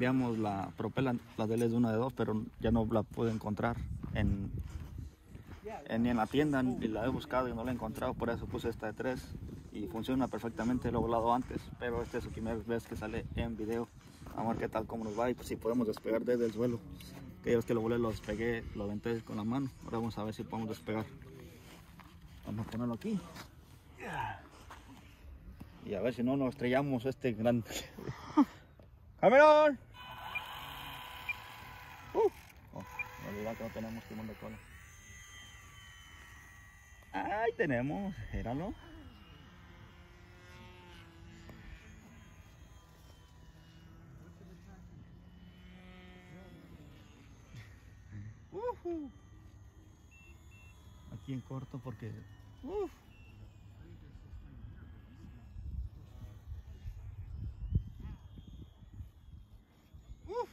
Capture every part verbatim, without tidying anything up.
cambiamos la propela, la de él es de una de dos, pero ya no la puedo encontrar en, en, ni en la tienda, y la he buscado y no la he encontrado, por eso puse esta de tres y funciona perfectamente. Lo he volado antes, pero esta es su primera vez que sale en video. Vamos a ver qué tal, cómo nos va y pues si podemos despegar desde el suelo. Que vez que lo volé, lo despegué, lo aventé con la mano. Ahora vamos a ver si podemos despegar. Vamos a ponerlo aquí. Y a ver si no nos estrellamos este gran... ¡Cameron! Uh. Oh, en realidad que no tenemos timón de cola. ¡Ay, tenemos! Míralo. Uh-huh. Aquí en corto porque... Uh. Uh.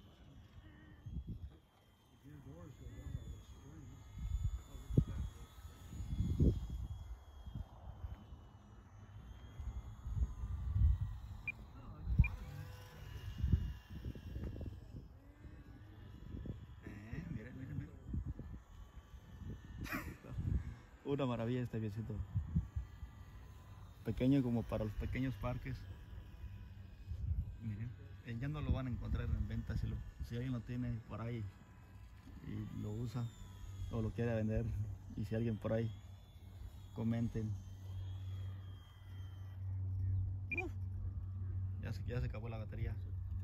Eh, miren, miren, miren. Una maravilla este avioncito. Pequeño como para los pequeños parques. Miren, eh, ya no lo van a encontrar en venta. Si, lo, si alguien lo tiene por ahí y lo usa o lo quiere vender, y si alguien por ahí, comenten. Uh, ya, se, ya se acabó la batería.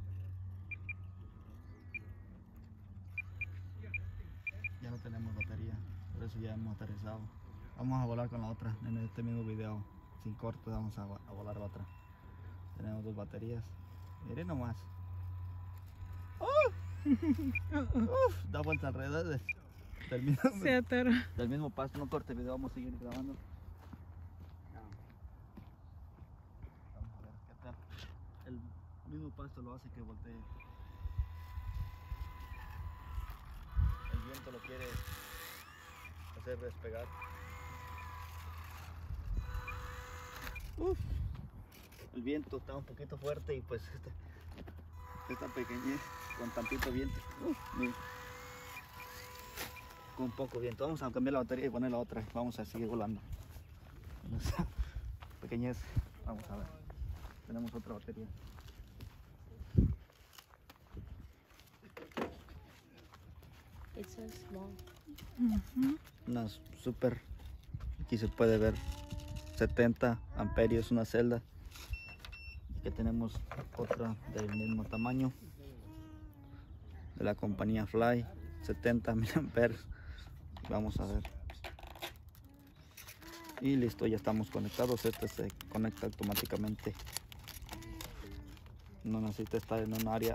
Ya no tenemos batería, por eso ya hemos aterrizado. Vamos a volar con la otra en este mismo video. Sin corte vamos a, a volar la otra. Tenemos dos baterías. Miren nomás. ¡Uh! Uf, da vuelta alrededor del mismo, Se atoró. del mismo pasto. No corte el video, vamos a seguir grabando. Vamos a ver qué tal. El mismo pasto lo hace que voltee. El viento lo quiere hacer despegar. Uf, el viento está un poquito fuerte y pues esta, esta pequeñez con tantito viento. Uf, mira. Con poco viento. Vamos a cambiar la batería y poner la otra. Vamos a seguir volando. Esta pequeñez. Vamos a ver. Tenemos otra batería. It's so small. Uh-huh. Una super. Aquí se puede ver setenta amperios, una celda. Y que tenemos otra del mismo tamaño, de la compañía Fly, setenta mil amperios. Vamos a ver. Y listo, ya estamos conectados. Este se conecta automáticamente. No necesita estar en un área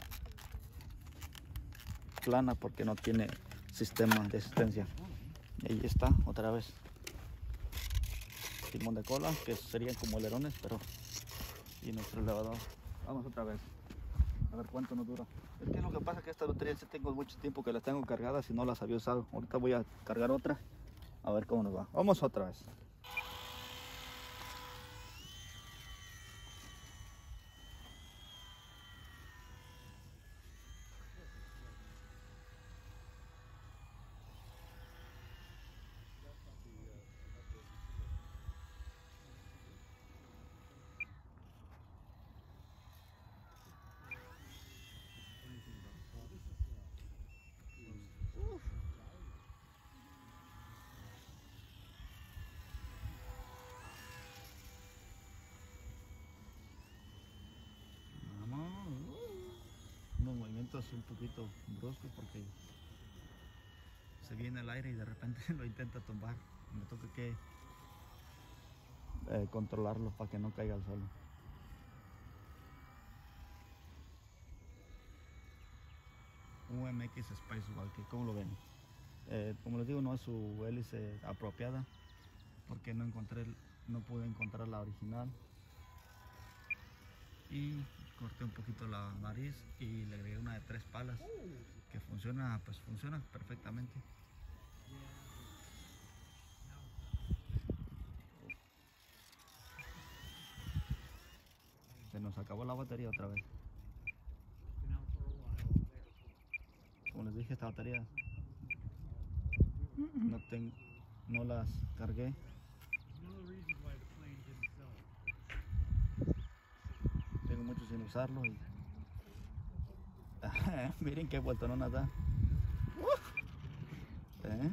plana porque no tiene sistema de asistencia. Y ahí está, otra vez. Timón de cola, que serían como alerones, pero... Y nuestro elevador. Vamos otra vez. A ver cuánto nos dura. Es que lo que pasa es que esta batería sí tengo mucho tiempo que las tengo cargadas y no las había usado. Ahorita voy a cargar otra. A ver cómo nos va. Vamos otra vez. Unos movimientos un poquito bruscos porque se viene el aire y de repente lo intenta tumbar. Me toca que eh, controlarlo para que no caiga al suelo. Un M X Spice Walker, ¿cómo lo ven? Eh, como les digo, no es su hélice apropiada porque no encontré, no pude encontrar la original. Y corté un poquito la nariz y le agregué una de tres palas que funciona, pues funciona perfectamente. Se nos acabó la batería otra vez. dije esta batería. No, ten, no las cargué. Tengo mucho sin usarlo y miren qué vueltonona da. ¿Eh?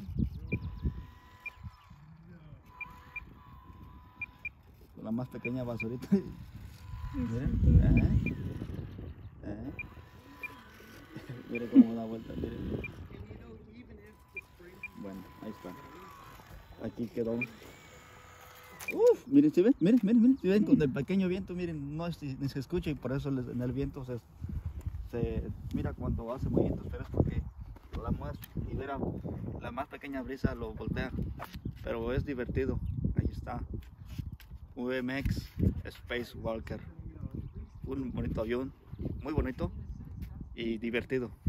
La más pequeña basurita. Miren, ¿eh? ¿Eh? Miren cómo da vuelta, miren. Bueno, ahí está. Aquí quedó. Uf, miren, ¿sí ven? Miren, miren, miren, ¿sí ven? Con el pequeño viento, miren, no es, ni se escucha y por eso les, en el viento se, se mira cuando hace movimientos, pero es porque la más, y mira, la más pequeña brisa lo voltea, pero es divertido. Ahí está. V M X Space Walker, un bonito avión, muy bonito y divertido.